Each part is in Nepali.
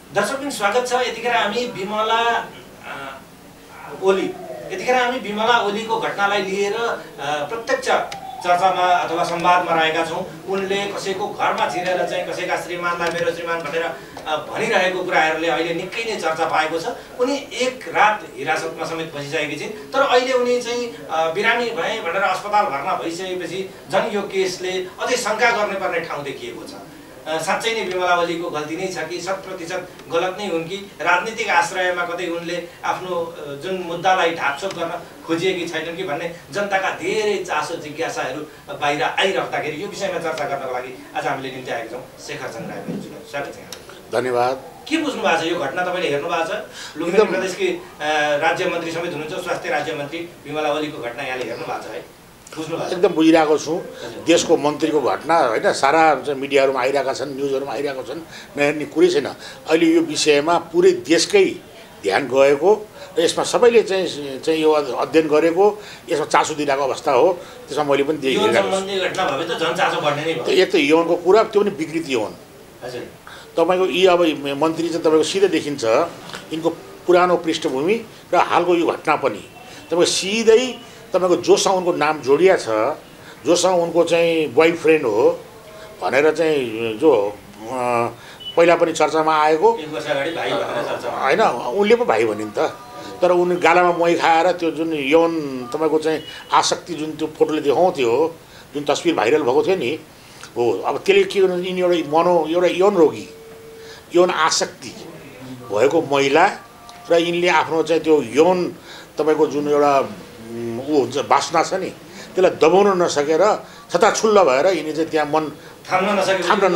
दर्शकबिन स्वागत छ। यतिखेर हामी बिमला ओली ओलीको घटनालाई लिएर प्रत्यक्ष चर्चामा अथवा संवादमा रहेका छौँ। उनले कसैको घरमा छिरेर चाहिँ कसैका श्रीमानलाई मेरो श्रीमान भनेर भनिरहेको कुराहरूले अहिले निकै नै चर्चा पाएको छ। उनी एक रात हिरासतमा समेत बसिसकेकी छिन्, तर अहिले उनी चाहिँ बिरामी भए भनेर अस्पताल भर्ना भइसकेपछि झन् यो केसले अझै शङ्का गर्नुपर्ने ठाउँ देखिएको छ। साँच्चै नै बिमला ओलीको गल्ती नै छ कि 100% गलत नै हुन् कि राजनीतिक आश्रयमा कतै उनले आफ्नो जुन मुद्दालाई ढाकछोप गर्न खोजिएकी छैनन् कि भन्ने जनताका धेरै चासो जिज्ञासाहरू बाहिर आइराख्दाखेरि यो विषयमा चर्चा गर्नको लागि आज हामीले निम्ति आएका छौँ। शेखर चन्द्र राईज्यू, स्वागत छ। धन्यवाद। के बुझ्नु भएको छ यो घटना? तपाईँले हेर्नु भएको छ? लुम्बिनी प्रदेशकी राज्य मन्त्री समेत हुनुहुन्छ, स्वास्थ्य राज्य मन्त्री बिमला ओलीको घटना यहाँले हेर्नु भएको छ है? एकदम बुझिरहेको छु। देशको मन्त्रीको घटना होइन, सारा मिडियाहरूमा आइरहेका छन्, न्युजहरूमा आइरहेको छन्, नहेर्ने कुरै छैन। अहिले यो विषयमा पुरै देशकै ध्यान गएको र यसमा सबैले चाहिँ यो अध्ययन गरेको, यसमा चासो दिइरहेको अवस्था हो। त्यसमा मैले पनि देखिरहेको छु। एक त यौनको कुरा, त्यो पनि विकृति यौन। तपाईँको यी अब मन्त्री चाहिँ तपाईँको सिधै देखिन्छ यिनको पुरानो पृष्ठभूमि र हालको यो घटना पनि तपाईँको सिधै तपाईँको जोसँग उनको नाम जोडिया छ, जोसँग उनको चाहिँ बोयफ्रेन्ड हो भनेर चाहिँ जो पहिला पनि चर्चामा आएको होइन, उनले पो भाइ भनिन् त। तर उनी गालामा मही खाएर त्यो जुन यौन तपाईँको चाहिँ आसक्ति जुन त्यो फोटोले देखाउँथ्यो, जुन तस्बिर भाइरल भएको थियो नि हो, अब त्यसले के गर्नु, यिनी एउटा यौन रोगी, यौन आसक्ति भएको महिला र यिनले आफ्नो चाहिँ त्यो यौन तपाईँको जुन एउटा हुन्छ बासना छ नि, त्यसलाई दबाउन नसकेर छताछुल्ल भएर यिनी चाहिँ त्यहाँ मन थाम्न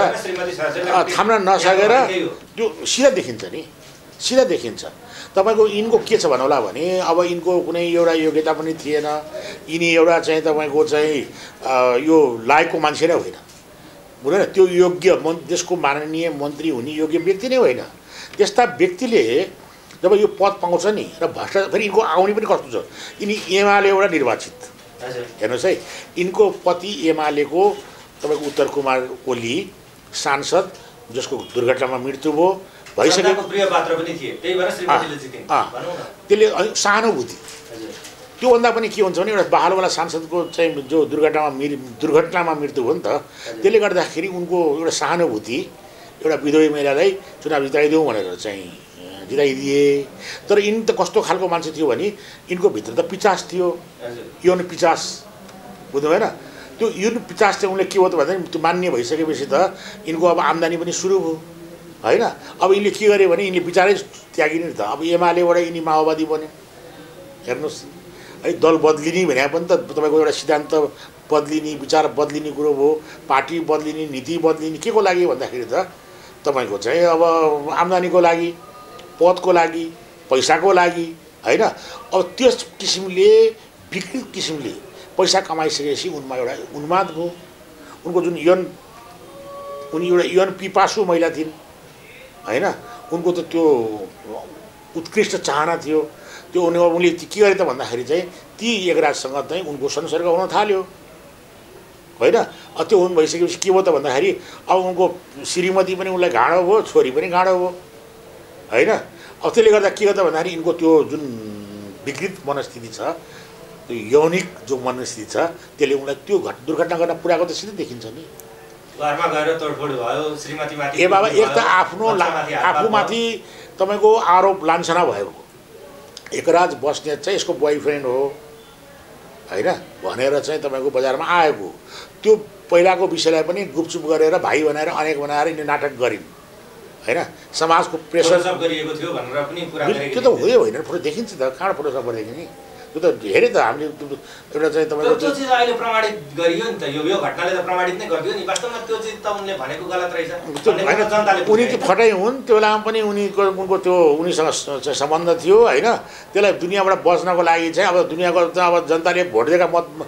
नसकेर त्यो सिधा देखिन्छ नि, सिधा देखिन्छ। तपाईँको यिनको के छ भन्नु होला भने अब यिनको कुनै एउटा योग्यता पनि थिएन। यिनी एउटा चाहिँ तपाईँको चाहिँ यो लायकको मान्छे नै होइन, बुझेन? त्यो योग्य देशको माननीय मन्त्री हुने योग्य व्यक्ति नै होइन। त्यस्ता व्यक्तिले जब यो पद पाउँछ नि र भ्रष्टाचार, फेरि यिनको आउने पनि कस्तो छ, यिनी एमालेबाट निर्वाचित, हेर्नुहोस् है, यिनको पति एमालेको तपाईँको उत्तर कुमार ओली सांसद, जसको दुर्घटनामा मृत्यु भयो, भइसकेको त्यसले सहानुभूति। त्योभन्दा पनि के हुन्छ भने एउटा बहालवाला सांसदको चाहिँ जो दुर्घटनामा मृत्यु भयो नि त, त्यसले गर्दाखेरि उनको एउटा सहानुभूति, एउटा विधवी महिलालाई चुनाव जिताइदेऊ भनेर चाहिँ जिताइदिए। तर यिनी त कस्तो खालको मान्छे थियो भने यिनको भित्र त पिचास थियो, यौन पिचास, बुझ्नु भएन? त्यो यौन पिचास चाहिँ उनले के हो त भन्दा त्यो मान्य भइसकेपछि त यिनको अब आम्दानी पनि सुरु भयो होइन। अब यिनले के गरे भने यिनले विचारै त्यागिने नि त। अब एमालेबाट यिनी माओवादी बन्यो, हेर्नुहोस् है, दल बदलिने भने पनि त तपाईँको एउटा सिद्धान्त बदलिने, विचार बदलिने कुरो भयो, पार्टी बदलिने, नीति बदलिने, के को लागि भन्दाखेरि त तपाईँको चाहिँ अब आम्दानीको लागि, पदको लागि, पैसाको लागि होइन। अब त्यस किसिमले विकृत किसिमले पैसा कमाइसकेपछि उनमा एउटा उन्माद भयो। उनको जुन उनी एउटा यौन पिपासु महिला थिइन् होइन, उनको त त्यो उत्कृष्ट चाहना थियो। त्यो उनले के गरे त भन्दाखेरि चाहिँ ती एकराजसँग चाहिँ उनको संसर्ग हुन थाल्यो होइन। त्यो हुन भइसकेपछि के भयो त भन्दाखेरि अब उनको श्रीमती पनि उनलाई गाँडो भयो, छोरी पनि गाँडो भयो होइन। अब त्यसले गर्दा के गर्दा भन्दाखेरि यिनको त्यो जुन विकृत मनस्थिति छ, त्यो यौनिक जो मनस्थिति छ, त्यसले उनलाई त्यो दुर्घटना गर्न पुर्याएको त सिधै देखिन्छ नि। घरमा गएर तोडफोड भयो, श्रीमतीमाथि, ए बाबा, एक त आफूमाथि तपाईँको आरोप लान्छना भएको, एकराज बस्नेत चाहिँ यसको बोयफ्रेन्ड हो होइन भनेर चाहिँ तपाईँको बजारमा आएको, त्यो पहिलाको विषयलाई पनि गुपचुप गरेर भाइ बनाएर अनेक बनाएर यिनीले नाटक गरिन् होइन। समाजको प्रेसर गरिएको थियो भनेर पनि कुरा गरेको, त्यो त हुँदै होइन, फोटो देखिन्छ त, कहाँ फोटोसप गरेको नि, त्यो त हेरेँ त हामीले। एउटा चाहिँ तपाईँको त्यो चिज अहिले प्रमाणित गरियो नि त, यो घटनाले त प्रमाणित नै गरिदियो नि। वास्तवमा त्यो चिज त उनले भनेको गलत रहेछ, उनी त्यो फटाइ हुन्। त्यो बेलामा पनि उनको त्यो उनीसँग चाहिँ सम्बन्ध थियो होइन। त्यसलाई दुनियाँबाट बच्नको लागि चाहिँ अब दुनियाँको अब जनताले भोट दिएका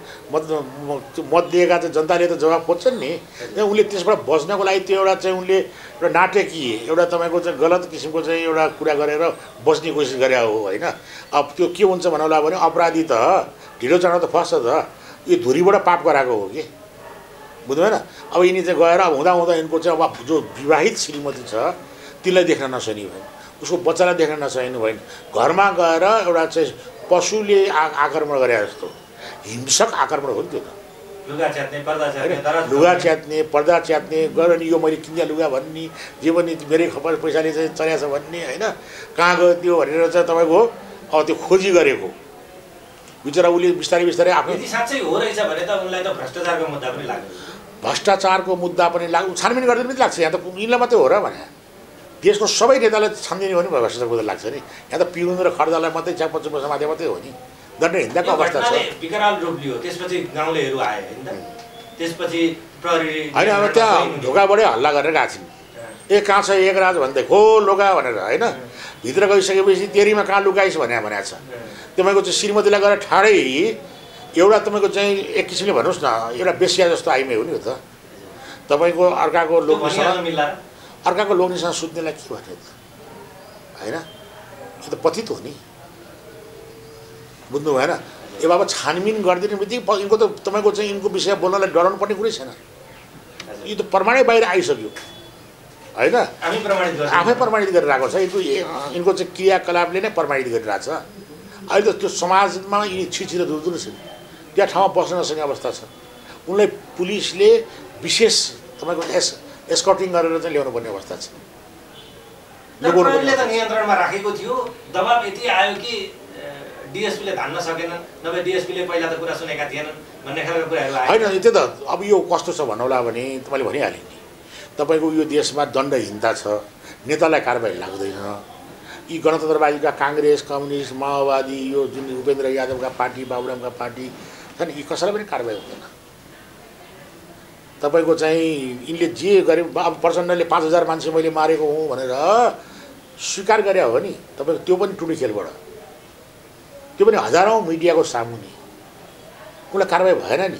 मत दिएका चाहिँ जनताले त जवाब खोज्छन् नि। उनले त्यसबाट बच्नको लागि त्यो एउटा चाहिँ उनले एउटा नाटकीय एउटा तपाईँको चाहिँ गलत किसिमको चाहिँ एउटा कुरा गरेर बस्ने कोसिस गरे हो होइन। अब त्यो के हुन्छ भन्नुलाई भने अपराधी त ढिलो चाँडो त फस्छ त, यो धुरीबाट पाप गराएको हो कि, बुझ्नु भएन? अब यिनी चाहिँ गएर अब हुँदा यिनको चाहिँ अब जो विवाहित श्रीमती छ तिनलाई देख्न नसक्ने भएन, उसको बच्चालाई देख्न नसक्ने भएन। घरमा गएर एउटा चाहिँ पशुले आक्रमण गरे जस्तो हिंसक आक्रमण हो नि त्यो त। लुगा च्यात्ने, पर्दा च्यात्ने गरेर नि यो मैले किन्ने लुगा भन्ने, जे पनि मेरै खबर पैसाले चाहिँ चल्या छ भन्ने होइन, कहाँ गयो त्यो भनेर चाहिँ तपाईँको अब त्यो खोजी गरेको बिचरा उसले बिस्तारै बिस्तारै आफ्नो साँच्चै हो रहेछ भने त उनलाई त भ्रष्टाचारको मुद्दा पनि लाग्यो। भ्रष्टाचारको मुद्दा पनि छानबिन गरिदिनु पनि लाग्छ। यहाँ त यिनलाई मात्रै हो र भने देशको सबै नेतालाई छानिदिने हो नि भ्रष्टाचारको मुद्दा लाग्छ नि। यहाँ त पिउनु र खर्दालाई मात्रै 4-5 वर्ष माथि मात्रै हो नि। दण्ड हिँड्दाको अवस्था छ। विकराल रूप लियो, त्यसपछि गाउँलेहरू आए होइन, त्यसपछि प्रहरी होइन। अब त्यहाँ ढोकाबाटै हल्ला गरेर गएको छिन्, ए कहाँ छ एक राज भन्दै खो लोका भनेर होइन। भित्र गइसकेपछि तेरीमा कहाँ लुकाइस् भनेको छ। तपाईँको चाहिँ श्रीमतीलाई गएर ठाडै एउटा तपाईँको चाहिँ एक किसिमले भन्नुहोस् न एउटा बेसिया जस्तो आइमै हो नि त। तपाईँको अर्काको लोग्नेसँग सुत्नेलाई के भन्यो त होइन, यो त पतित हो नि, बुझ्नु भएन। यो बाबा छानबिन गरिदिने बित्तिकै यिनको त तपाईँको चाहिँ यिनको विषय बोल्नलाई डराउनु पर्ने कुरै छैन। यो त प्रमाणै बाहिर आइसक्यो होइन, आफै प्रमाणित गरेर आएको छ। यिनको चाहिँ क्रियाकलापले नै प्रमाणित गरिरहेको छ। अहिले त त्यो समाजमा यिनी छिटो दुर्दुर छन्, त्यहाँ ठाउँमा बस्न नसक्ने अवस्था छ। उनलाई पुलिसले विशेष तपाईँको एस्कर्टिङ गरेर चाहिँ ल्याउनु पर्ने अवस्था छ। प्रहरीले त नियन्त्रणमा राखेको थियो, दबाब यति आयो कि डिएसपीले धान्न सकेनन्, नभए डिएसपीले पहिला त कुरा सुनेका थिएनन् भन्ने खालको कुराहरू आयो होइन। त्यो त अब यो कस्तो छ भन्नुला भने तपाईँले भनिहालेँ नि, तपाईँको यो देशमा दण्डहीनता छ, नेतालाई कारबाही लाग्दैन। यी गणतन्त्रवादीका काङ्ग्रेस, कम्युनिस्ट, माओवादी, यो जुन उपेन्द्र यादवका पार्टी, बाबुरामका पार्टी छन्, यी कसैलाई पनि कारबाही हुँदैन। तपाईँको चाहिँ यिनले जे गरे, अब प्रचण्डले 5000 मान्छे मैले मारेको हुँ भनेर स्वीकार गरे हो नि, तपाईँको त्यो पनि टुडी खेलबाट, त्यो पनि हजारौँ मिडियाको सामुन्ने उसलाई कारबाही भएन नि।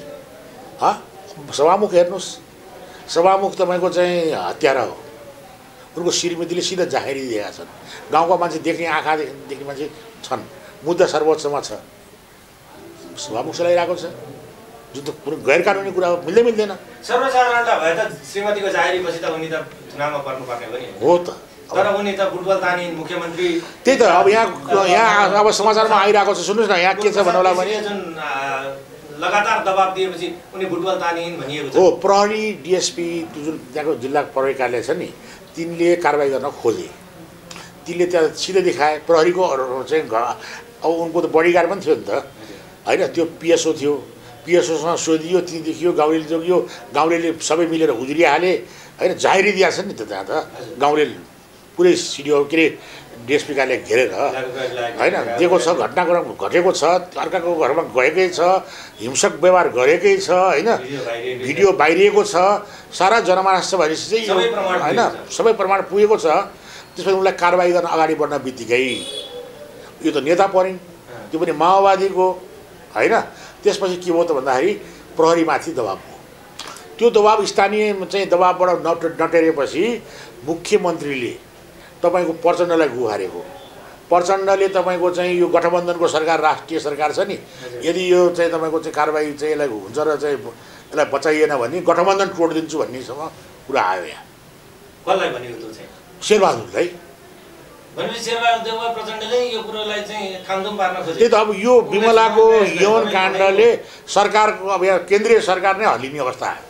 सभामुख हेर्नुहोस्, सभामुख तपाईँको चाहिँ हत्यारा हो, उनको श्रीमतीले सिधा जाहेरी दिएका छन्। गाउँका मान्छे देख्ने, आँखा देख्ने मान्छे छन्, मुद्दा सर्वोच्चमा छ, सभामुख चलाइरहेको छ, जुन त कुनै गैर कानुनी कुरा हो, मिल्दैन। सर्वसाधारणता भए त श्रीमतीको जाहेरीपछि त उनी त चुनावमा पर्नुपर्ने हो नि, हो त। तर उनी त फुटबल तानिन् मुख्यमन्त्री। त्यही त अब यहाँ अब समाचारमा आइरहेको छ, सुन्नुहोस् न, यहाँ के छ भन्नुला भने जुन लगातार दबाब दिएपछि उनी फुटबल तानिन् भनिएको छ। हो, प्रहरी डिएसपी जुन त्यहाँको जिल्ला प्रहरी कार्यालय छ नि, तिनले कारबाही गर्न खोजे, तिनले त्यहाँ सिधै देखाए। प्रहरीको चाहिँ अब उनको त बडीगार्ड पनि थियो नि त होइन, त्यो पिएसओ थियो, पिएसओसँग सोधियो, ती देखियो, गाउँले जोगियो, गाउँले सबै मिलेर हुजुरिहाले होइन, जाहेरी दिएछ नि त त्यहाँ त गाउँले पुरै सिडिओ के अरे डिएसपी कार्यालय घेरेर होइन दिएको छ, घटनाक्रम घटेको छ, अर्काको घरमा गएकै छ, हिंसक व्यवहार गरेकै छ होइन, भिडियो बाहिरिएको छ, सारा जनमानस छ भनेपछि चाहिँ होइन सबै प्रमाण पुगेको छ। त्यसपछि उनलाई कारबाही गर्न अगाडि बढ्न बित्तिकै यो त नेता परिन्, त्यो पनि माओवादीको होइन। त्यसपछि के भयो त भन्दाखेरि प्रहरीमाथि दबाब भयो, त्यो दबाब स्थानीय चाहिँ दबाबबाट नटेरेपछि मुख्यमन्त्रीले तपाईँको प्रचण्डलाई गुहारेको। प्रचण्डले तपाईँको चाहिँ यो गठबन्धनको सरकार, राष्ट्रिय सरकार छ नि, यदि यो चाहिँ तपाईँको चाहिँ कारबाही चाहिँ यसलाई हुन्छ र चाहिँ यसलाई बचाइएन भने गठबन्धन तोडिदिन्छु भन्नेसम्म कुरा आयो। यहाँ कसलाई भनेको त्यो चाहिँ? शेरबहादुरलाई। भनेपछि शेरबहादुर प्रचण्डले यो कुरोलाई चाहिँ खामधुम पार्न खोजे। त्यही त अब यो विमलाको यौन काण्डले सरकारको अब यहाँ केन्द्रीय सरकार नै हल्लिने अवस्था आयो,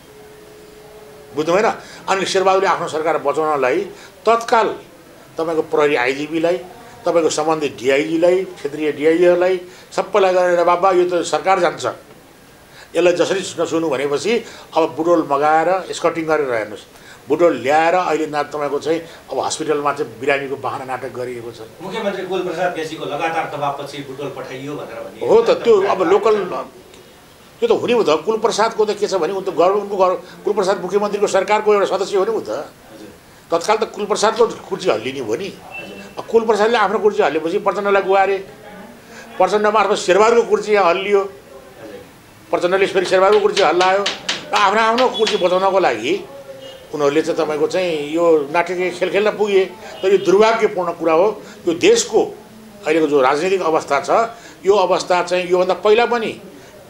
बुझ्नु भएन। अनि शेरबहादुरले आफ्नो सरकार बचाउनलाई तत्काल तपाईँको प्रहरी आइजिपीलाई, तपाईँको सम्बन्धित डिआइजीलाई, क्षेत्रीय डिआइजीहरूलाई सबैलाई गरेर बाबा यो त सरकार जान्छ, यसलाई जसरी नसुनु भनेपछि अब बुटोल मगाएर एस्कर्टिङ गरेर हेर्नुहोस्, बुटोल ल्याएर अहिले तपाईँको चाहिँ अब हस्पिटलमा चाहिँ बिरामीको बहाना नाटक गरिएको छ। मुख्यमन्त्री कुलप्रसाद केसीको लगातार दबाबपछि बुटोल पठाइयो भनेर भनिएको हो त। त्यो अब लोकल त्यो त हुने हो त। कुलप्रसादको त के छ भने उनको कुलप्रसाद मुख्यमन्त्रीको सरकारको एउटा सदस्य हो नि उ त, तत्काल त कुलप्रसादको कुर्सी हल्लिने हो नि। कुलप्रसादले आफ्नो कुर्सी हल्लिएपछि प्रचण्डलाई गुहारे, प्रचण्ड मार्फत शेरबहादुरको कुर्सी यहाँ हल्लियो, प्रचण्डले फेरि शेरबहादुरको कुर्सी हल्लायो र आफ्नो कुर्सी बचाउनको लागि उनीहरूले चाहिँ तपाईँको चाहिँ यो नाटकीय खेल खेल्न पुगे। तर यो दुर्भाग्यपूर्ण कुरा हो, यो देशको अहिलेको जो राजनीतिक अवस्था छ यो अवस्था चाहिँ योभन्दा पहिला पनि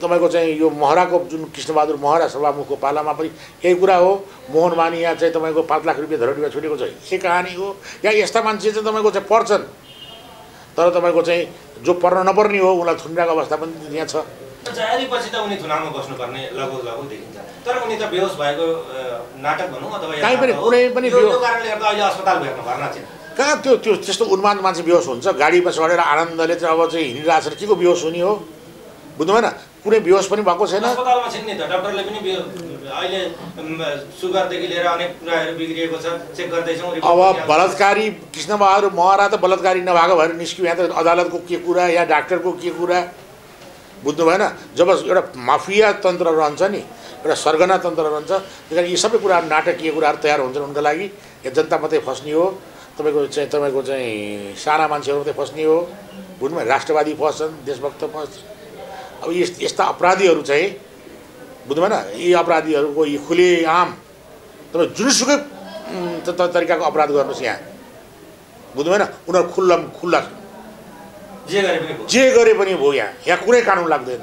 तपाईँको चाहिँ यो महराको जुन कृष्णबहादुर महरा सभामुखको पालामा पनि यही कुरा हो। मोहन मानी यहाँ चाहिँ तपाईँको 5 लाख रुपियाँ धरोटीमा छुटेको छ, यही कहानी हो। यहाँ यस्ता मान्छे चाहिँ तपाईँको चाहिँ पढ्छन्, तर तपाईँको चाहिँ जो पढ्न नपर्ने हो उनलाई थुनिरहेको अवस्था पनि यहाँ छ। जाहेरीपछि त उनी थुनामा बस्नुपर्ने लगभग देखिन्छ, तर उनी त बेहोस भएको नाटक भनौँ अथवा कहीँ पनि कुनै पनि यो कारणले गर्दा अहिले अस्पताल भर्ना छैन। कहाँ त्यो त्यस्तो उन्माद मान्छे बेहोस हुन्छ? गाडीमा चढेर आनन्दले चाहिँ अब चाहिँ हिँडिरहेको छ, के को बेहोस हुने हो? बुझ्नु भएन? कुनै बेहोस पनि भएको छैन। अस्पतालमा छिन् नि त, डाक्टरले पनि अहिले सुगरदेखि लिएर अनेक कुराहरू बिग्रिएको छ, चेक गर्दैछौँ। अब बलात्कारी कृष्णबहादुर महरा त बलात्कारी नभएको भएर निस्क्यो, यहाँ त अदालतको के कुरा, यहाँ डाक्टरको के कुरा, बुझ्नु भएन? जब एउटा माफिया तन्त्र रहन्छ नि, एउटा सरगना तन्त्र रहन्छ, त्यस कारण यी सबै कुराहरू नाटकीय कुराहरू तयार हुन्छन् उनका लागि। यहाँ जनता मात्रै फस्ने हो, तपाईँको चाहिँ साना मान्छेहरू मात्रै फस्ने हो, बुझ्नु भयो? राष्ट्रवादी फस्छन्, देशभक्त फस्छन्। अब यस्ता अपराधीहरू चाहिँ बुझ्नु भएन? यी अपराधीहरूको यी खुलेआम तपाईँ जुनसुकै तरिकाको अपराध गर्नुहोस् यहाँ, बुझ्नु भएन? उनीहरू खुल्ला जे गरे पनि भयो। यहाँ कुनै कानुन लाग्दैन।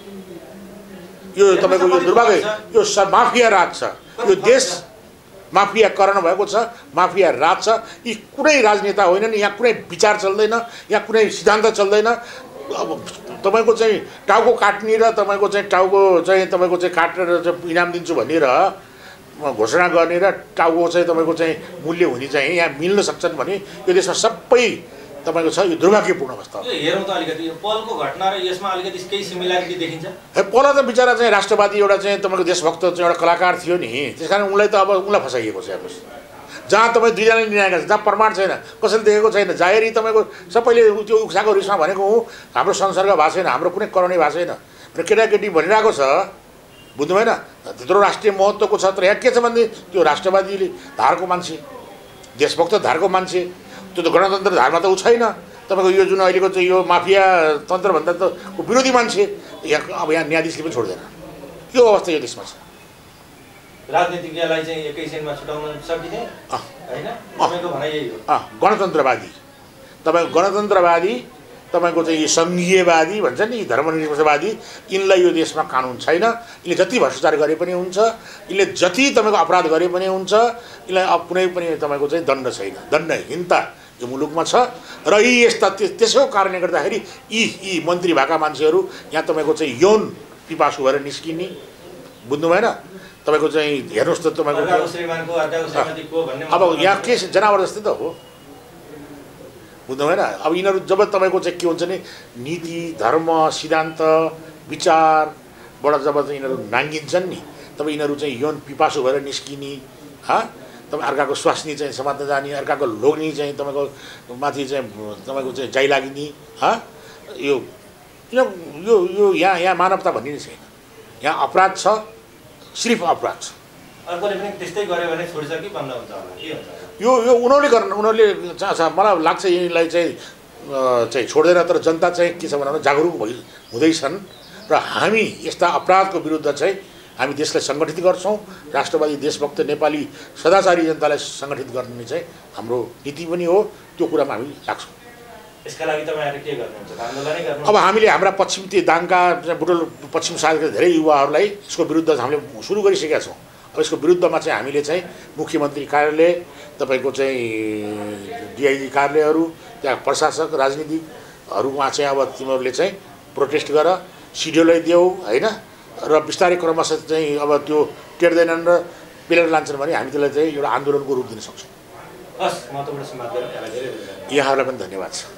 यो तपाईँको यो दुर्भाग्य, यो माफिया राज छ, यो देश माफियाकरण भएको छ, माफिया राज छ। यी कुनै राजनेता होइनन्, यहाँ कुनै विचार चल्दैन, यहाँ कुनै सिद्धान्त चल्दैन। अब तपाईँको चाहिँ टाउको काट्ने र तपाईँको चाहिँ टाउको चाहिँ तपाईँको चाहिँ काटेर चाहिँ इनाम दिन्छु भनेर घोषणा गर्ने र टाउको चाहिँ तपाईँको चाहिँ मूल्य हुने चाहिँ यहाँ मिल्न सक्छन् भने यो देशमा सबै तपाईँको छ। यो दुर्भाग्यपूर्ण अवस्था। हेरौँ त अलिकति पलको घटना र यसमा अलिकति केही सिमिल्यारिटी देखिन्छ। पल त बिचरा चाहिँ राष्ट्रवादी एउटा चाहिँ तपाईँको देशभक्त चाहिँ एउटा कलाकार थियो नि, त्यस कारण उनलाई त अब उनलाई फसाइएको छ। हेर्नुहोस्, जहाँ तपाईँ दुईजना निर्णायक छ, जहाँ प्रमाण छैन, कसैले देखेको छैन, जाहेरी तपाईँको सबैले त्यो उक्साको रिसमा भनेको हुँ हाम्रो संसर्ग भएको छैन, हाम्रो कुनै कराउने भएको छैन र केटाकेटी भनिरहेको छ, बुझ्नु भएन? त्यत्रो राष्ट्रिय महत्त्वको छ। तर यहाँ के छ भने त्यो राष्ट्रवादीले धारको मान्छे, देशभक्त धारको मान्छे, त्यो त गणतन्त्र धारमा त ऊ छैन। तपाईँको यो जुन अहिलेको चाहिँ यो माफिया तन्त्रभन्दा त विरोधी मान्छे यहाँ अब यहाँ न्यायाधीशले पनि छोड्दैन। यो अवस्था यो देशमा छ। राजनीतिज्ञलाई चाहिँ एकैछिनमा छुटाउन सकिने हैन? तपाईको भनाइ यही हो। गणतन्त्रवादी, तपाईँको गणतन्त्रवादी, तपाईँको चाहिँ यो सङ्घीयवादी भन्छ नि, धर्मनिरपेक्षवादी, यिनलाई यो देशमा कानुन छैन। यिनले जति भ्रष्टाचार गरे पनि हुन्छ, यिनले जति तपाईँको अपराध गरे पनि हुन्छ, यिनलाई अब कुनै पनि तपाईँको चाहिँ दण्ड छैन। दण्डहीनता यो मुलुकमा छ र यी यस्ता त्यसको कारणले गर्दाखेरि यी मन्त्री भएका मान्छेहरू यहाँ तपाईँको चाहिँ यौन पिपासु भएर निस्किने, बुझ्नु भएन? तपाईँको चाहिँ हेर्नुहोस् त तपाईँको अब यहाँ के जनावर जस्तै त हो, बुझ्नु भएन? अब यिनीहरू जब तपाईँको चाहिँ के हुन्छ नि, नीति धर्म सिद्धान्त विचारबाट जब चाहिँ यिनीहरू नाङ्गिन्छन् नि, तब यिनीहरू चाहिँ यौन पिपासु भएर निस्किने, तपाईँ अर्काको स्वास्नी चाहिँ समात्न जाने, अर्काको लोग्ने चाहिँ तपाईँको माथि चाहिँ तपाईँको चाहिँ जाइ लाग्ने, यो यो यो यहाँ मानवता भन्ने नै छैन। यहाँ अपराध छ, सिर्फ अपराध छ। अर्कोले पनि त्यस्तै गर्यो भने छोड्छ कि बन्द हुन्छ होला, के हुन्छ? यो उनीहरूले मलाई लाग्छ यिनीलाई चाहिँ छोड्दैन। तर जनता चाहिँ के छ भने जागरुक हुँदैछन् र हामी यस्ता अपराधको विरुद्ध चाहिँ हामी देशलाई सङ्गठित गर्छौँ। राष्ट्रवादी देशभक्त नेपाली सदाचारी जनतालाई सङ्गठित गर्ने चाहिँ हाम्रो नीति पनि हो। त्यो कुरामा हामी लाग्छौँ। यसका लागि तपाईँहरू के गर्नुहुन्छ? आन्दोलनै गर्नु? अब हामीले हाम्रा पश्चिम त्यो दाङका बुटोल पश्चिम सागरका धेरै युवाहरूलाई यसको विरुद्ध हामीले सुरु गरिसकेका छौँ। अब यसको विरुद्धमा चाहिँ हामीले चाहिँ मुख्यमन्त्री कार्यालय, तपाईँको चाहिँ डिआइजी कार्यालयहरू, त्यहाँ प्रशासक राजनीतिकहरूमा चाहिँ अब तिमीहरूले चाहिँ प्रोटेस्ट गर, सिडिओलाई देऊ होइन, र बिस्तारै क्रमशः चाहिँ अब त्यो टेर्दैनन् र पेलेर लान्छन् भने हामी त्यसलाई चाहिँ एउटा आन्दोलनको रूप दिन सक्छौँ। हस्, महत्त्वपूर्ण समाज गरेर यहाँलाई धेरै यहाँहरूलाई पनि धन्यवाद छ।